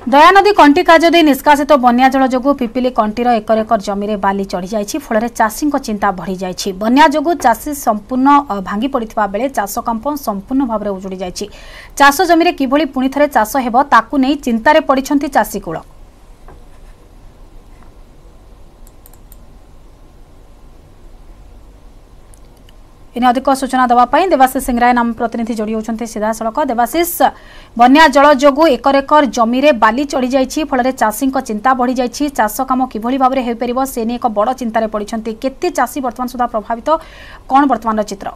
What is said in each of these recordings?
दयानदी कंटी काजदी निष्कासित बन्या जल जोगु पिपिली कंटीर एकर एकर जमी रे बाली चढ़ी जाइछि फल चाषी चिंता बढ़ी जाइछि। बन्या जोगु चाषी संपूर्ण भांगी पड़िथिबा बेले चाष काम संपूर्ण भाव में उजुड़ी जाइछि। चाष जमी रे किभली पुणी थरे चाष हेबो ताकु नै चिंतारे पड़िछन्ति चाषी कूल। इने अधिक सूचना देवाई देवाशीष सिंगराय नाम प्रतिनिधि जोड़ी होती सीधा सड़क। देवाशीष, बन्या जल जोगु एकर एकर जमी रे बाली चढ़ी जाइछि फल चाषी चिंता बढ़ी जाइछि। चाष काम किभली भाव में हो पारिबो से नै एक बड़ चिंतारे पड़िछन्ति। केते चाषी वर्तमान सुधा प्रभावित, कोन वर्तमान चित्र?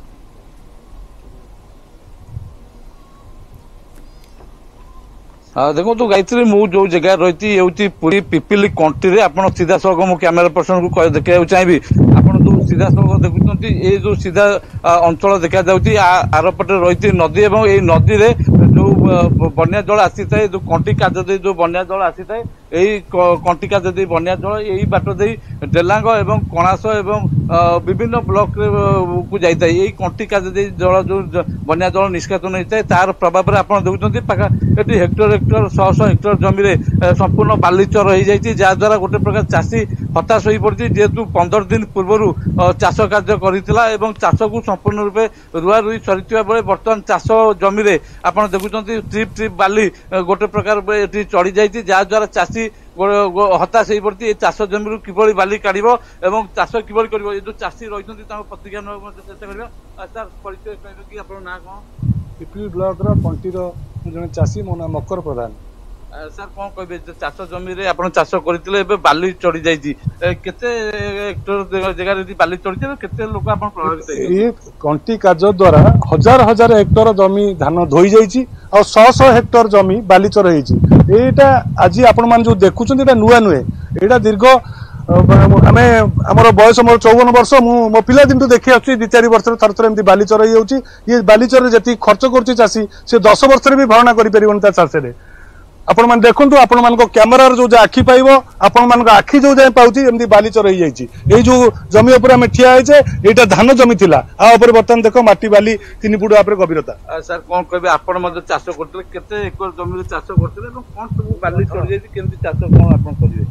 देखो तो गायत्री मु जो जगह रही है पूरी पिपिली कंटी रे आपण सीधा सड़क मु कैमेरा पर्सन को देखा चाहिए। आपण जो सीधा सड़क देखुं ये जो सीधा अंचल देखा जाऊँगी आरपटे रही नदी और ये नदी रे जो बन्या जल आसी थाए जो कंटी काजदी जो बन्या जल आसी थाए यही कंटी काजदी बन्या जल यही बाट दे डेलांग एवं कणास एवं विभिन्न ब्लॉक को जाता है। यही कंटी काजदी जल जो बन्या जल निष्कासन होता है तार प्रभाव में आप देखुं पाखा ये हेक्टर हेक्टर शह शह हेक्टर जमी संपूर्ण बालीचर हो जाती जहाद्वारा गोटे प्रकार चाषी हताश हो पड़ी जेहेतु 15 दिन पूर्व चाष कार्य करथिला एवं चाष को संपूर्ण रूपे रुआ रुई सरीथिबा बेले वर्तमान चाष जमी रे आपण देखुचंती ट्रिप ट्रिप बाली गोटे प्रकार एठी चढ़ी जाइछि जहाद्वारा चाषी हताश हो पड़ी चाष जमी किभली बाली काढ़िबो एवं चाष किभली करिबो। ये जो चाषी रहिसंती ताको प्रतिज्ञा नबो चेष्टा करबा। सर परिचय कहबो कि आपन ना कोन? पिपिली ब्लॉक रो कंटीर जने चाषी मो ना मकर प्रधान। सर कौन कहे चाष जमी रे आपण चाष करथिले एबे बाली चढ़ी जाइछि केते हेक्टर जगह रे बाली चढ़ी केते लोक आपण प्रभावित ये कंटी काज द्वारा हजार हजार हेक्टर जमी धान धोई जाइछि और 100 हेक्टर जमी बालीचर होइछि। एटा आज आपण मान जो देखुछन एटा नुआ नुए एटा दीर्घ आमे हमर बयस मोर 54 वर्ष मो पिला दिन तो देखि आछि 2-4 वर्ष थर थर एमती बालीचर होई जाउछि। ये बालीचर रे जति खर्च करछि चासी से 10 वर्ष रे भी भरणा करि परिबन ता चाष रे। आपण मान देखंतु आपण मान को कैमरा रे जो आखि पाइबो आपण मान को आखि जो जाय पाउची एमदी बालीचर होई जाइछि। ए जो जमी ऊपर हम ठिया है जे एटा धान जमी थिला आ ऊपर बर्तन देखो माटी बाली 3 फुट ऊपर गभीरता। सर कोन कहबे आपण मते चाष करथले केते एकर जमी रे चाष करथले एवं कोन सब बाली चढ़ जाइछि केमती चाष कोन आपण करिवे?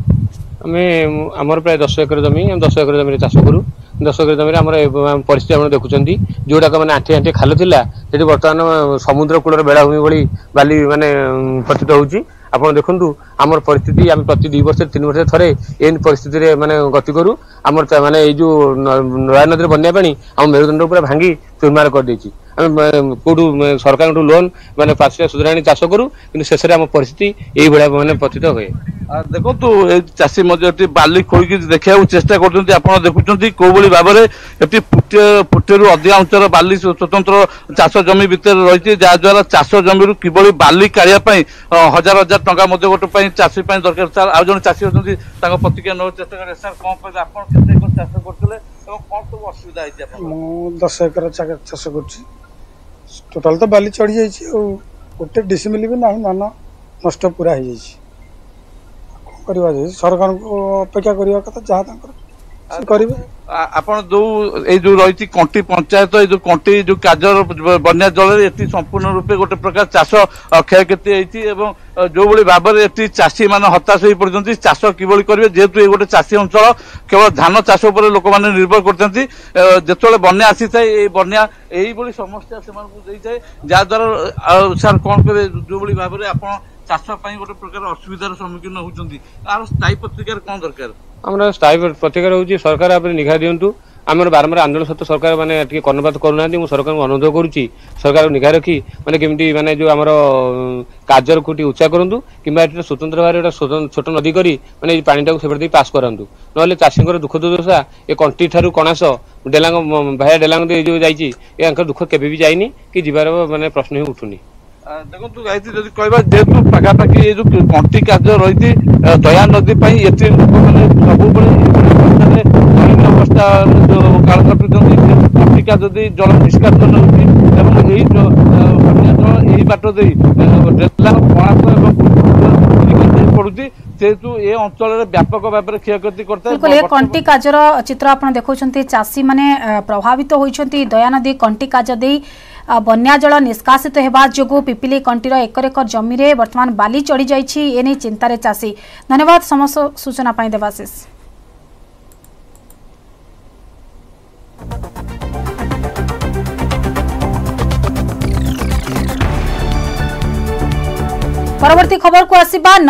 आम आमर प्राय 10 एकर जमी 10 एकर जमी चाष करूँ। 10 एकर जमी आम परिस्थिति आप देखुं जोड़ाक मैंने आंठी आंठी खाल था से बर्तमान समुद्र कूलर बेलाभूमि भली बाली माने प्रतीत होची। आप देखु आमर परिस्थिति आम प्रति 2 वर्ष 3 वर्ष थे एन परिस्थिति माने गति करूँ। आमर माने ये जो नया नदी बन्या पानी आम मेरुदंड पूरा भांगी चुरमार कर देछि। कौटू सरकार लोन माने पार्श्व सुधाराणी चाष करूँ कि शेष में आम परिस्थिति यही भाया माने प्रतीत हुए। देखो चाषी बाली खोई देखा चेष्टा कर देखुं कौ भाव में फुटे अधिक अंचल बाली स्वतंत्र चाष जमी भितर रही जहाद्वारा चाष जमी किभली बाली काढ़ापी हजार हजार टंका गोटे चाषी दरकार। सर आज जन चाषी अच्छी प्रतिक्रिया ना चेष्टा करें। सर कौन कहते आप चाष करते कौन सब असुविधा है? 10 एकर चाष कर टोटाल तो बाली चढ़ी जाइए गोटे डिसमिल भी ना धान नष्ट पूरा हो जाए। सरकार को अपेक्षा करने कथा जहाँ करेंगे। आपन जो जो रही कंटी पंचायत जो कंटी जो काजर बन्या जल ये संपूर्ण रूपे गोटे प्रकार चाष क्षयक्षति होती जो भाव में ये चाषी मान हताश हो पड़ते चाष किभली करेंगे जेहेतु ये गोटे चाषी अंचल केवल धान चाष उपर लोक मैंने निर्भर करते जो बन्या आसी था ये बन्या यही समस्या से जहाद्वारा सर कौन कहे जो भाव में आप चाष गोटे प्रकार असुविधार सम्मुखीन होती स्थायी प्रतिकार कौन दरकार? आम स्थायी प्रतिकार होची सरकार आप निघा दिंतु आम बारंबार आंदोलन सहित सरकार मैंने कर्णपात करूना सरकार को अनुरोध करुच्ची सरकार निघा रखी मैंने केमती माने जो आमर काजर को उच्चा करूँ कि स्वतंत्र भाव छोट नदी करी मैंने पानीटा से पास करातु ना चाषी दुख दुर्दशा ये कंटी ठारू कणास डेलांग भाया डेलांग जो जाइए दुख केवे भी जाइनी कि जीवार माने प्रश्न ही उठुनी। देखो गायत्री जब कह जेहेतु पखापाखि ये जो कंटी कार्य रही दया नदी ये लोक मैंने सब अवस्था काल कंटी का जदि जल निष्कासन होती यही बाट दे पड़ुची जेहेतु ये अंचल व्यापक भाव में क्षयक्षति करता कंटी काजर चित्र आप देखुं चाषी मैंने प्रभावित होती दयानदी कंटी काज दे बन्या जल निष्कासित हेबा जोगु पिपिली कंटीर एकर एकर जमी रे वर्तमान बाली चढ़ी जाइछि एने चिंतारे चाषी। धन्यवाद समस्त सूचना पाई देवाशीष। परवर्ती खबर को आसीबा।